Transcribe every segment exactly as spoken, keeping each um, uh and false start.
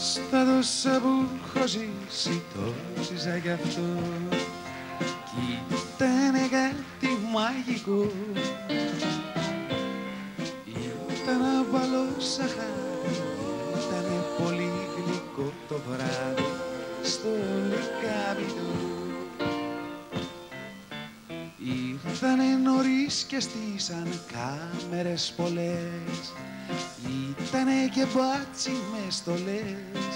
Στα δώσα που έχω ζήσει το ζήσα κι αυτό κι ήτανε κάτι μαγικό. Ήταν απαλό σαχάρι, ήτανε πολύ γλυκό το βράδυ στο λυκάβι του. Ήρθανε νωρίς και στήσαν κάμερες πολλές, ήτανε και μπάτσι με στολές.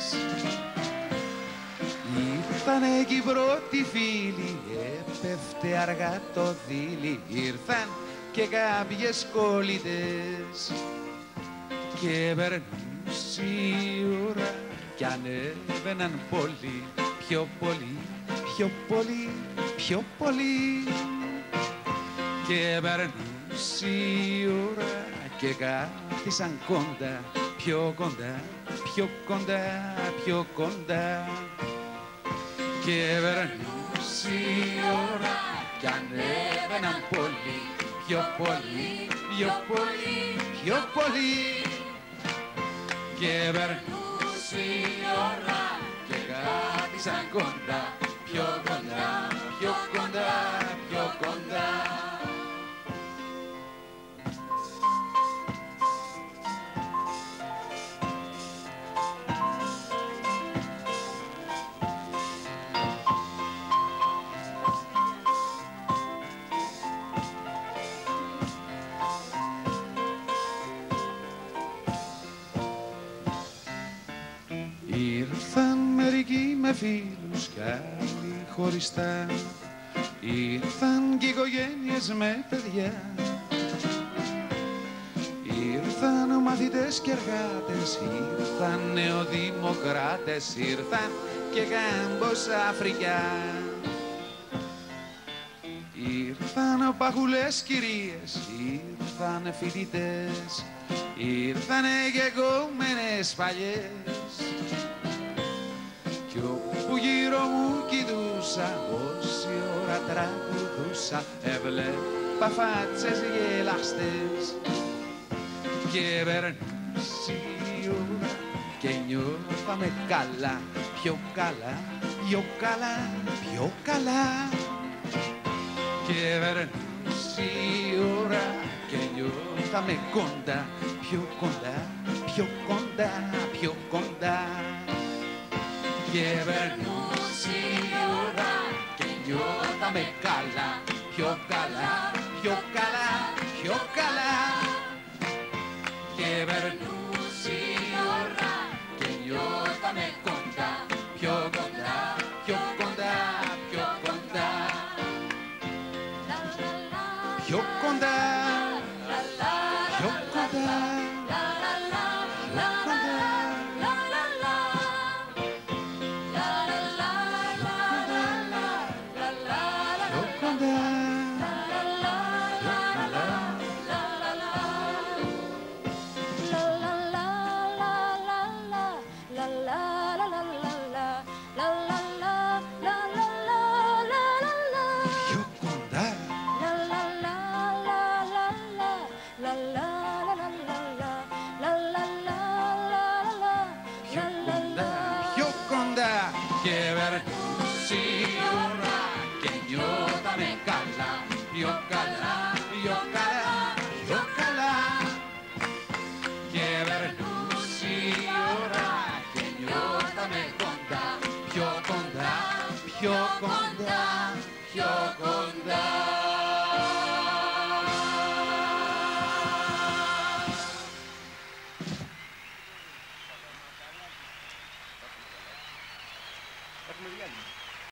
Ήρθανε κι οι πρώτοι φίλοι, έπεφτε αργά το δίλη. Ήρθαν και κάποιες κολλητές και περνούσε η ώρα κι ανέβαιναν πολύ, πιο πολύ, πιο πολύ, πιο πολύ. Και περνούσε η ώρα και κάθισαν κοντά, πιο κοντά, πιο κοντά, πιο κοντά. Και περνούσε η ώρα κι ανέβαιναν πολύ, πιο πολύ, πιο πολύ, πιο πολύ. Και περνούσε η ώρα και κάθισαν κοντά, πιο κοντά, πιο κοντά, πιο κοντά. Ήρθαν μερικοί με φίλους κι άλλοι χωριστά, ήρθαν κι οικογένειες με παιδιά. Ήρθαν μαθητές και εργάτες, ήρθαν νεοδημοκράτες, ήρθαν και γάμπος Αφρικιά. Ήρθαν παχουλές κυρίες, ήρθαν φοιτητές, ήρθανε και κόμενες παλιές. Κι όπου γύρω μου κοιτούσα, όση ώρα τραγουδούσα, έβλεπα φάτσες γελαστές. Και περνούσε η ώρα και νιώθαμε καλά, πιο καλά, πιο καλά, πιο καλά. Και περνούσε η ώρα και νιώθαμε κοντά, πιο κοντά, πιο κοντά, πιο κοντά. Και περνούσε η ώρα και νιώθαμε καλά, πιο καλά, πιο καλά, πιο καλά. Και περνούσε η ώρα και νιώθαμε κοντά, πιο κοντά, πιο κοντά, πιο κοντά. Πιο κοντά, πιο κοντά. Και περνούσε η ώρα και νιώθαμε καλά, πιο καλά, πιο καλά, πιο καλά. Και περνούσε η ώρα και νιώθαμε κοντά, πιο κοντά, πιο κοντά, πιο κοντά.